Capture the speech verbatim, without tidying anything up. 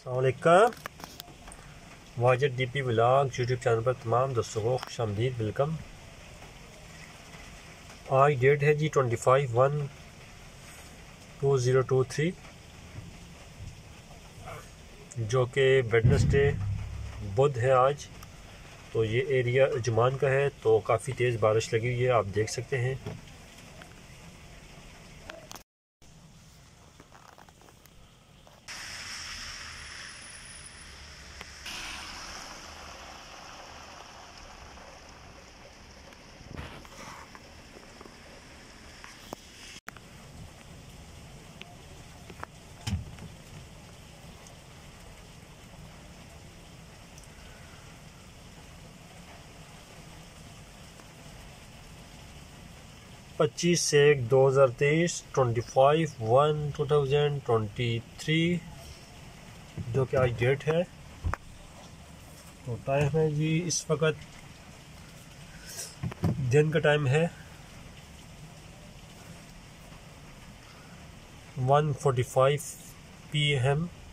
अस्सलामुअलैकुम। Wajid D P vlog YouTube channel पर तमाम दोस्तों को खुशामदीद, वेलकम। आज डेट है जी twenty five one two zero two three, जो कि वेडनेसडे बुध है आज। तो ये एरिया जुमान का है, तो काफ़ी तेज़ बारिश लगी हुई है, आप देख सकते हैं। पच्चीस से दो हज़ार तेईस, twenty five one two thousand twenty three, जो कि आज डेट है। तो टाइम है जी, इस वक्त दिन का टाइम है one forty five P M.